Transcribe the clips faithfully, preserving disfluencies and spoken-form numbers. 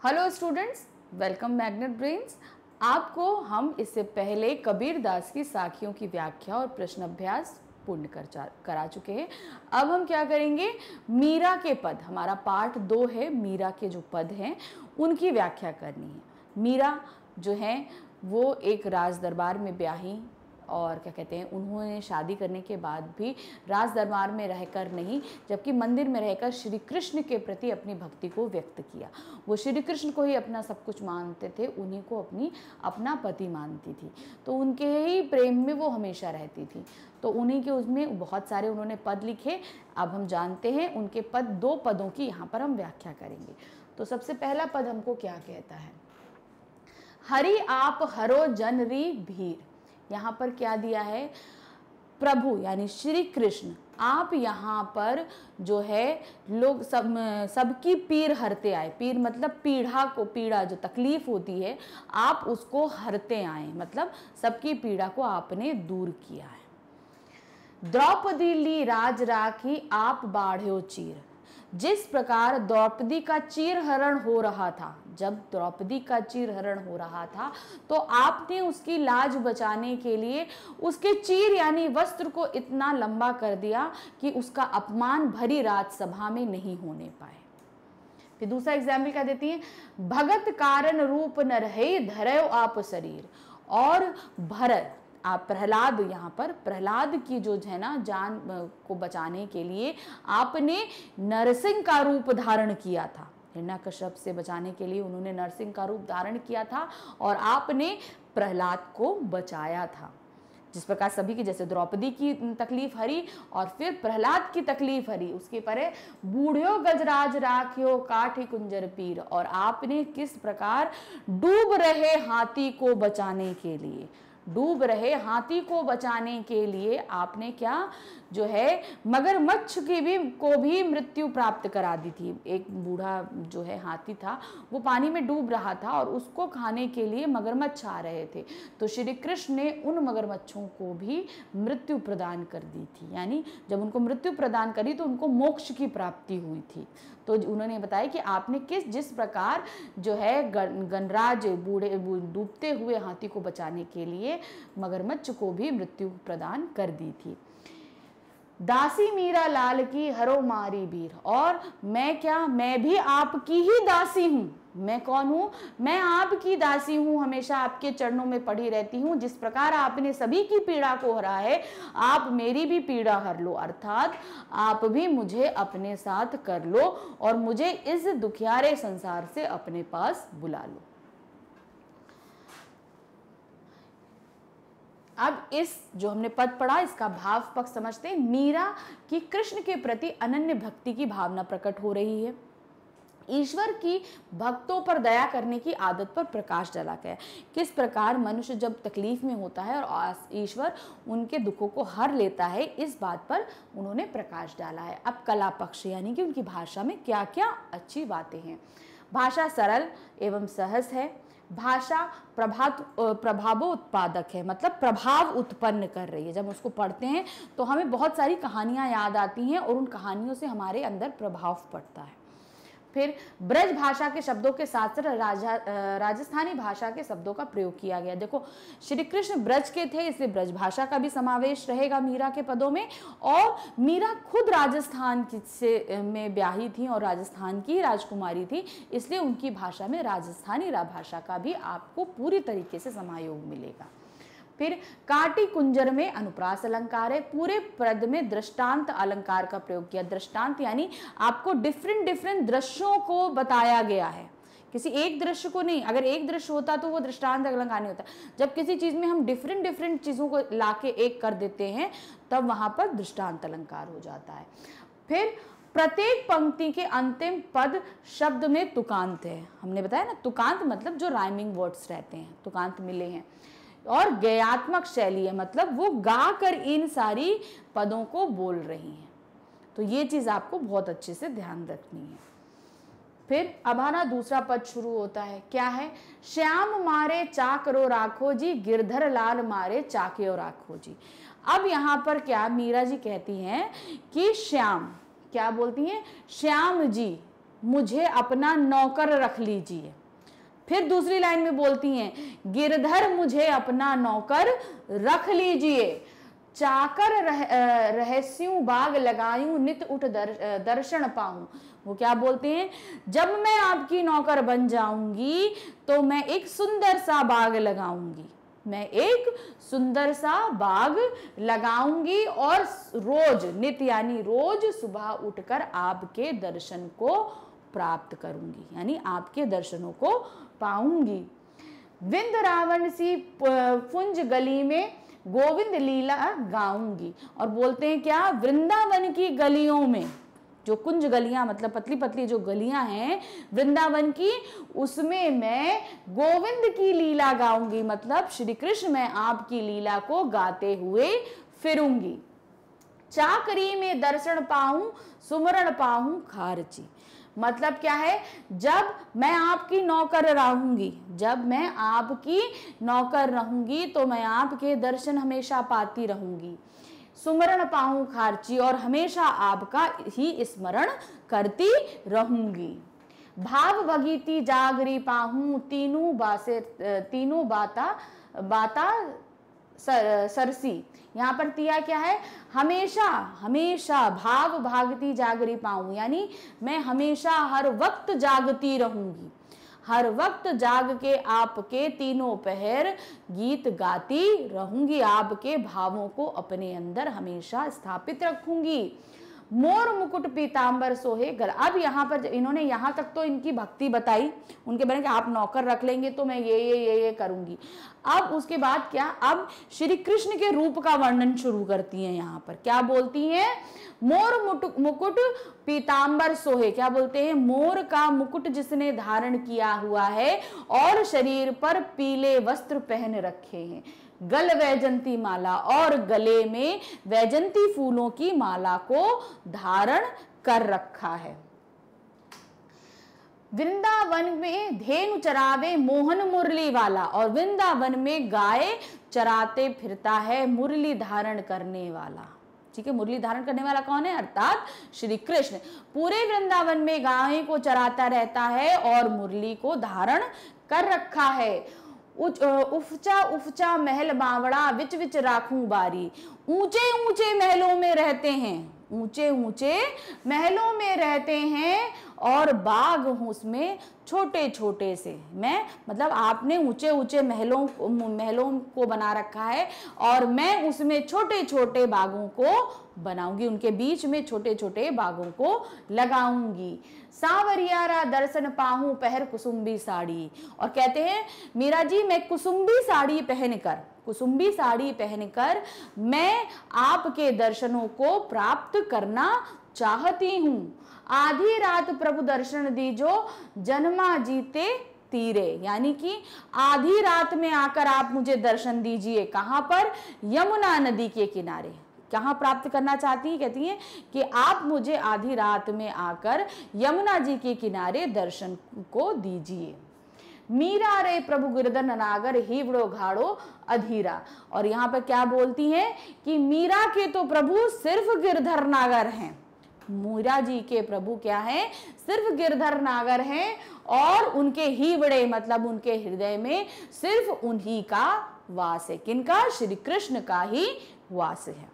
Hello students, welcome magnet brains. आपको हम इससे पहले कबीर दास की साखियों की व्याख्या और प्रश्न अभ्यास पूर्ण कर करा चुके हैं। अब हम क्या करेंगे, मीरा के पद, हमारा पार्ट दो है, मीरा के जो पद हैं उनकी व्याख्या करनी है। मीरा जो है वो एक राज दरबार में ब्याही, और क्या कहते हैं, उन्होंने शादी करने के बाद भी राज दरबार में रहकर नहीं, जबकि मंदिर में रहकर श्री कृष्ण के प्रति अपनी भक्ति को व्यक्त किया। वो श्री कृष्ण को ही अपना सब कुछ मानते थे, उन्हीं को अपनी अपना पति मानती थी, तो उनके ही प्रेम में वो हमेशा रहती थी। तो उन्हीं के उसमें बहुत सारे उन्होंने पद लिखे। अब हम जानते हैं उनके पद, दो पदों की यहाँ पर हम व्याख्या करेंगे। तो सबसे पहला पद हमको क्या कहता है, हरि आप हरो जन री भीर। यहाँ पर क्या दिया है, प्रभु यानी श्री कृष्ण आप यहाँ पर जो है लोग सब सबकी पीर हरते आए। पीर मतलब पीड़ा को, पीड़ा जो तकलीफ होती है आप उसको हरते आए, मतलब सबकी पीड़ा को आपने दूर किया है। द्रौपदी ली राज राखी आप बाढ़ो चीर। जिस प्रकार द्रौपदी का चीर हरण हो रहा था, जब द्रौपदी का चीर हरण हो रहा था तो आपने उसकी लाज बचाने के लिए उसके चीर यानी वस्त्र को इतना लंबा कर दिया कि उसका अपमान भरी राजसभा में नहीं होने पाए। फिर दूसरा एग्जाम्पल क्या देती है, भगत कारण रूप न रहे धरयो आप शरीर। और भरत, आप प्रहलाद, यहाँ पर प्रहलाद की जो है ना जान को बचाने के लिए आपने नरसिंह का रूप धारण किया था। हिरण्यकश्यप से बचाने के लिए उन्होंने नरसिंह का रूप धारण किया था और आपने प्रहलाद को बचाया था। जिस प्रकार सभी की, जैसे द्रौपदी की तकलीफ हरी और फिर प्रहलाद की तकलीफ हरी, उसके परे बूढ़ो गजराज राख्यो काठी कुंजर पीर। और आपने किस प्रकार डूब रहे हाथी को बचाने के लिए, डूब रहे हाथी को बचाने के लिए आपने क्या जो है मगरमच्छ की भी को भी मृत्यु प्राप्त करा दी थी। एक बूढ़ा जो है हाथी था, वो पानी में डूब रहा था और उसको खाने के लिए मगरमच्छ आ रहे थे, तो श्री कृष्ण ने उन मगरमच्छों को भी मृत्यु प्रदान कर दी थी। यानी जब उनको मृत्यु प्रदान करी तो उनको मोक्ष की प्राप्ति हुई थी। तो उन्होंने बताया कि आपने किस जिस प्रकार जो है गणराज बूढ़े डूबते हुए हाथी को बचाने के लिए मगरमच्छ को भी मृत्यु प्रदान कर दी थी। दासी मीरा लाल की हरो मारी बीर। और मैं क्या, मैं भी आपकी ही दासी हूं। मैं कौन हूं, मैं आपकी दासी हूं, हमेशा आपके चरणों में पड़ी रहती हूं। जिस प्रकार आपने सभी की पीड़ा को हरा है, आप मेरी भी पीड़ा हर लो, अर्थात आप भी मुझे अपने साथ कर लो और मुझे इस दुखियारे संसार से अपने पास बुला लो। अब इस जो हमने पद पढ़ा, इसका भाव पक्ष समझते हैं। मीरा की कृष्ण के प्रति अनन्य भक्ति की भावना प्रकट हो रही है। ईश्वर की भक्तों पर दया करने की आदत पर प्रकाश डाला गया। किस प्रकार मनुष्य जब तकलीफ में होता है और ईश्वर उनके दुखों को हर लेता है, इस बात पर उन्होंने प्रकाश डाला है। अब कला पक्ष यानी कि उनकी भाषा में क्या क्या अच्छी बातें हैं। भाषा सरल एवं सहज है। भाषा प्रभाव प्रभावोत्पादक है, मतलब प्रभाव उत्पन्न कर रही है। जब उसको पढ़ते हैं तो हमें बहुत सारी कहानियां याद आती हैं और उन कहानियों से हमारे अंदर प्रभाव पड़ता है। फिर ब्रज भाषा के शब्दों के साथ साथ राजा राजस्थानी भाषा के शब्दों का प्रयोग किया गया। देखो, श्री कृष्ण ब्रज के थे, इसलिए ब्रज भाषा का भी समावेश रहेगा मीरा के पदों में। और मीरा खुद राजस्थान से में ब्याही थी और राजस्थान की राजकुमारी थी, इसलिए उनकी भाषा में राजस्थानी भाषा का भी आपको पूरी तरीके से समायोग मिलेगा। फिर काटी कुंजर में अनुप्रास अलंकार है। पूरे पद में दृष्टांत अलंकार का प्रयोग किया। दृष्टांत यानी आपको डिफरेंट डिफरेंट दृश्यों को बताया गया है, किसी एक दृश्य को नहीं। अगर एक दृश्य होता तो वो दृष्टांत अलंकार नहीं होता। जब किसी चीज में हम डिफरेंट डिफरेंट चीजों को लाके एक कर देते हैं, तब वहां पर दृष्टांत अलंकार हो जाता है। फिर प्रत्येक पंक्ति के अंतिम पद शब्द में तुकांत है। हमने बताया ना, तुकांत मतलब जो राइमिंग वर्ड्स रहते हैं, तुकांत मिले हैं। और गयात्मक शैली है, मतलब वो गा कर इन सारी पदों को बोल रही हैं। तो ये चीज आपको बहुत अच्छे से ध्यान रखनी है। फिर अब हमारा दूसरा पद शुरू होता है, क्या है, श्याम मारे चाकरो राखो जी, गिरधर लाल मारे चाकियो राखो जी। अब यहाँ पर क्या मीरा जी कहती हैं कि श्याम, क्या बोलती हैं, श्याम जी, मुझे अपना नौकर रख लीजिए। फिर दूसरी लाइन में बोलती हैं, गिरधर मुझे अपना नौकर रख लीजिए, चाकर रह, रहस्यों बाग लगायूं, नित उठ दर, दर्शन पाऊं। वो क्या बोलते हैं, जब मैं आपकी नौकर बन जाऊंगी तो मैं एक सुंदर सा बाग लगाऊंगी, मैं एक सुंदर सा बाग लगाऊंगी और रोज, नित यानी रोज सुबह उठकर आपके दर्शन को प्राप्त करूंगी, यानी आपके दर्शनों को पाऊंगी। विंद रावण सी पुंज गली में गोविंद लीला गाऊंगी। और बोलते हैं क्या, वृंदावन की गलियों में, जो कुंज गलियां मतलब पतली पतली जो गलियां हैं वृंदावन की, उसमें मैं गोविंद की लीला गाऊंगी, मतलब श्री कृष्ण मैं आपकी लीला को गाते हुए फिरूंगी। चाकरी में दर्शन पाऊं, सुमरण पाऊं खारची। मतलब क्या है, जब मैं आपकी नौकर रहूंगी, जब मैं आपकी नौकर रहूंगी तो मैं आपके दर्शन हमेशा पाती रहूंगी। सुमरण पाऊं खारची, और हमेशा आपका ही स्मरण करती रहूंगी। भाव भगीती जागरी पाहूं, तीनों बासे तीनों बाता बाता सर, सरसी। यहाँ पर तिया क्या है, हमेशा हमेशा भाव भागती जागरी पाऊं, यानी मैं हमेशा हर वक्त जागती रहूंगी, हर वक्त जाग के आपके तीनों पहर गीत गाती रहूंगी, आपके भावों को अपने अंदर हमेशा स्थापित रखूंगी। मोर मुकुट पीतांबर सोहे गल। अब यहाँ पर इन्होंने यहाँ तक तो इनकी भक्ति बताई, उनके बारे में आप नौकर रख लेंगे तो मैं ये ये ये ये करूंगी। अब उसके बाद क्या, अब श्री कृष्ण के रूप का वर्णन शुरू करती हैं। यहाँ पर क्या बोलती हैं, मोर मुकुट पीतांबर सोहे। क्या बोलते हैं, मोर का मुकुट जिसने धारण किया हुआ है और शरीर पर पीले वस्त्र पहन रखे हैं, गल वैजंती माला, और गले में वैजंती फूलों की माला को धारण कर रखा है। वृंदावन में धेनु चरावे मोहन मुरली वाला, और वृंदावन में गाय चराते फिरता है मुरली धारण करने वाला। ठीक है, मुरली धारण करने वाला कौन है, अर्थात श्री कृष्ण। पूरे वृंदावन में गाय को चराता रहता है और मुरली को धारण कर रखा है। उच उफचा उफचा महल बावड़ा, विच विच राखूं बारी। ऊंचे ऊंचे महलों में रहते हैं, ऊंचे ऊंचे महलों में रहते हैं, और बाग हूं उसमें छोटे छोटे से। मैं मतलब आपने ऊंचे ऊंचे महलों महलों को बना रखा है और मैं उसमें छोटे छोटे बागों को बनाऊंगी, उनके बीच में छोटे छोटे बागों को लगाऊंगी। सांवरियारा दर्शन पाहूं पहर कुसुम्बी साड़ी। और कहते हैं मीरा जी, मैं कुसुम्बी साड़ी पहनकर कुसुम्बी साड़ी पहनकर मैं आपके दर्शनों को प्राप्त करना चाहती हूँ। आधी रात प्रभु दर्शन दीजो, जन्मा जीते तीरे। यानी कि आधी रात में आकर आप मुझे दर्शन दीजिए। कहाँ पर, यमुना नदी के किनारे। कहाँ प्राप्त करना चाहती हैं, कहती हैं कि आप मुझे आधी रात में आकर यमुना जी के किनारे दर्शन को दीजिए। मीरा रे प्रभु गिरधर नागर हीवड़ो घाड़ो अधीरा। और यहाँ पर क्या बोलती हैं कि मीरा के तो प्रभु सिर्फ गिरधर नागर हैं। मीरा जी के प्रभु क्या हैं, सिर्फ गिरधर नागर हैं, और उनके हीवड़े मतलब उनके हृदय में सिर्फ उन्हीं का वास है। किनका, श्री कृष्ण का ही वास है।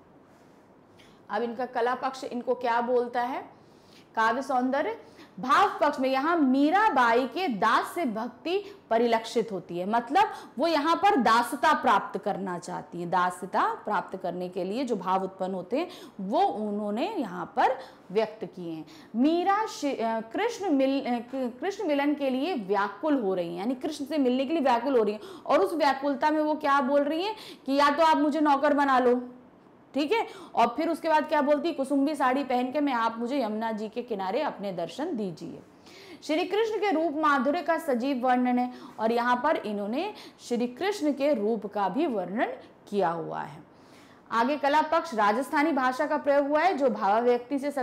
अब इनका कला पक्ष इनको क्या बोलता है, काव्य सौंदर्य। भाव पक्ष में यहाँ मीराबाई के दास से भक्ति परिलक्षित होती है, मतलब वो यहाँ पर दासता प्राप्त करना चाहती है। दासता प्राप्त करने के लिए जो भाव उत्पन्न होते हैं वो उन्होंने यहाँ पर व्यक्त किए हैं। मीरा कृष्ण मिल कृष्ण मिलन के लिए व्याकुल हो रही है, यानी कृष्ण से मिलने के लिए व्याकुल हो रही है, और उस व्याकुलता में वो क्या बोल रही है कि या तो आप मुझे नौकर बना लो, ठीक है, और फिर उसके बाद क्या बोलती, कुसुम्बी साड़ी पहन के मैं आप मुझे यमुना जी के किनारे अपने दर्शन दीजिए। श्री कृष्ण के रूप माधुर्य का सजीव वर्णन है, और यहाँ पर इन्होंने श्री कृष्ण के रूप का भी वर्णन किया हुआ है। आगे कला पक्ष राजस्थानी भाषा का प्रयोग हुआ है, जो भावाव्यक्ति से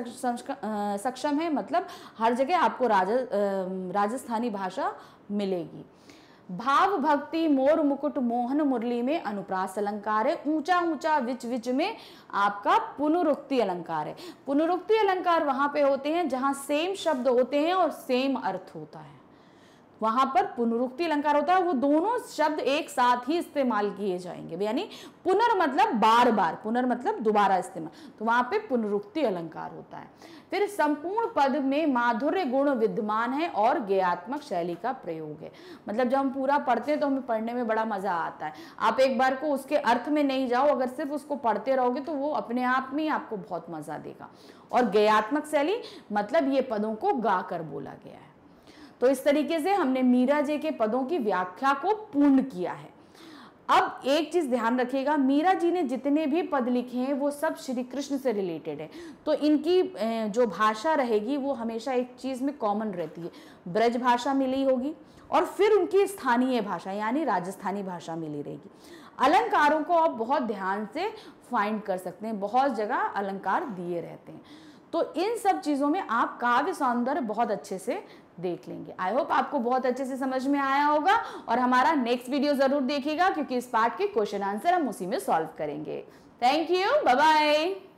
सक्षम है, मतलब हर जगह आपको राज, राजस्थानी भाषा मिलेगी। भाव भक्ति मोर मुकुट मोहन मुरली में अनुप्रास अलंकार है। ऊंचा ऊंचा विच विच में आपका पुनरुक्ति अलंकार है। पुनरुक्ति अलंकार वहां पे होते हैं जहां सेम शब्द होते हैं और सेम अर्थ होता है, वहां पर पुनरुक्ति अलंकार होता है। वो दोनों शब्द एक साथ ही इस्तेमाल किए जाएंगे, यानी पुनर मतलब बार बार, पुनर मतलब दोबारा इस्तेमाल, तो वहां पे पुनरुक्ति अलंकार होता है। फिर संपूर्ण पद में माधुर्य गुण विद्यमान है और गेयात्मक शैली का प्रयोग है। मतलब जब हम पूरा पढ़ते हैं तो हमें पढ़ने में बड़ा मजा आता है। आप एक बार को उसके अर्थ में नहीं जाओ, अगर सिर्फ उसको पढ़ते रहोगे तो वो अपने आप में आपको बहुत मजा देगा। और गेयात्मक शैली मतलब ये पदों को गा कर बोला गया है। तो इस तरीके से हमने मीरा जी के पदों की व्याख्या को पूर्ण किया है। अब एक चीज ध्यान रखिएगा, मीरा जी ने जितने भी पद लिखे हैं वो सब श्री कृष्ण से रिलेटेड है, तो इनकी जो भाषा रहेगी वो हमेशा एक चीज में कॉमन रहती है, ब्रज भाषा मिली होगी और फिर उनकी स्थानीय भाषा यानी राजस्थानी भाषा मिली रहेगी। अलंकारों को आप बहुत ध्यान से फाइंड कर सकते हैं, बहुत जगह अलंकार दिए रहते हैं, तो इन सब चीजों में आप काव्य सौंदर्य बहुत अच्छे से देख लेंगे। आई होप आपको बहुत अच्छे से समझ में आया होगा और हमारा नेक्स्ट वीडियो जरूर देखिएगा क्योंकि इस पार्ट के क्वेश्चन आंसर हम उसी में सॉल्व करेंगे। Thank you, bye bye.